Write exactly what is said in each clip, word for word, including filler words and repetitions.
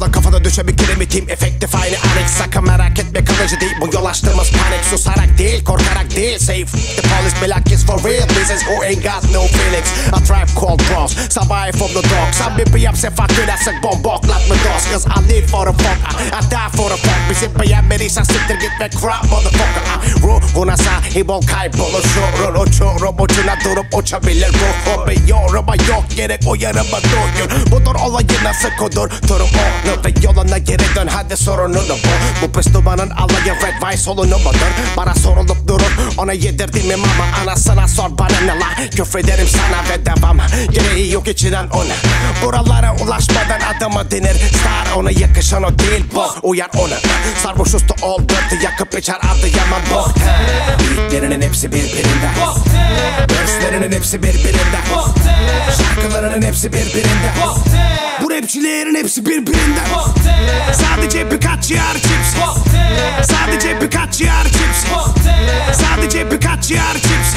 Ama kafada düşe bir kiremitim efektif aynı Alex. Sakın merak etme kalıcı değil bu yol açtığımız panik. Susarak değil korkarak değil safe. The police be like it's for real. This is who ain't got no feelings. A tribe called Bronx. Survive from the dog. Some bir yapsa fakir asık bomboklatma dos. Cause I live for the fuck, I die for the fuck. Bizi beğenmediysen siktir git ve crap motherfucker. Ruhuna sahip ol kaybolur şuurun. Uçurum ucuna durup uçabilir ruhum. Bir yoruma yok gerek o yarıma doyur. Budur olayı nasıl kudur durum o. Ve yoluna geri dön hadi sorununu bu. Bu pis dumanın alayı red wine solunu mudur? Bana sorulup durur ona yedirdim mi mama. Anasına sor bana ne la. Küfrederim sana ve devam. Gereği yok içinden ona. Buralara ulaşmadan adamı denir. Star ona yakışan o değil bu. Uyar ona. Sarhoş usta ol dörtü yakıp içer Adıyaman bok. Beatlerinin hepsi birbirinden. Verslerinin hepsi birbirinden. Şarkılarının hepsi birbirinden. Bu rapçilerin hepsi birbirinden. Sadece birkaç yer cips. Sadece birkaç yer cips. Sadece birkaç yer cips.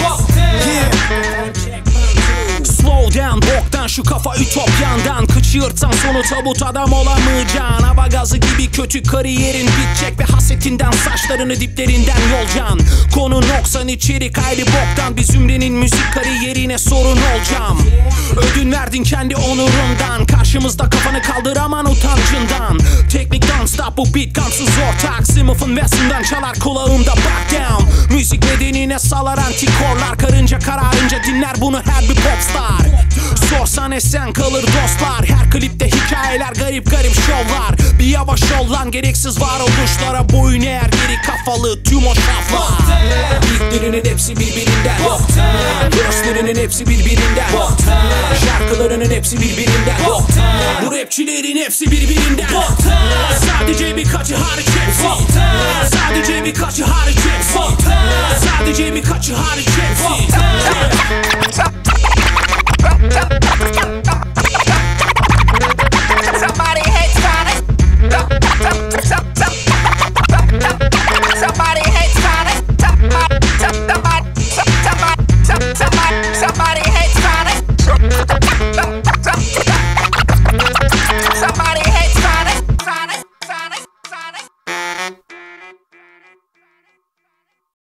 Slow down boktan şu kafa ütopyandan. Kıç yırtsan sonu tabut adam olamayacaksın. Hava gazı gibi kötü kariyerin bitecek. Ve hasetinden saçlarını diplerinden yolcan. Konu noksan içerik ayrı boktan. Bir zümrenin müzik kariyerine sorun olacağım. Ödün verdin kendi onurundan. Karşımızda kafanı kaldıraman utancından. Teknik non-stop bu beat gamsız ortak. Sınıfın vesinden çalar kulağımda back down. Müzik bedenine salar antikorlar. Karınca kararınca dinler bunu her bir popstar. Sorsan esen kalır dostlar. Her klipte hikayeler garip garip şovlar. Bir yavaş ol lan gereksiz varoluşlara boyun eğer geri kafalı tüm o şaflar. Beatlerinin hepsi birbirinden. Verse'lerinin hepsi birbirinden. Şarkılarının hepsi birbirinden. Bu rapçilerin hepsi birbirinden. Sadece birkaçı hariç hepsi. Sadece birkaçı hariç hepsi. Sadece birkaçı hariç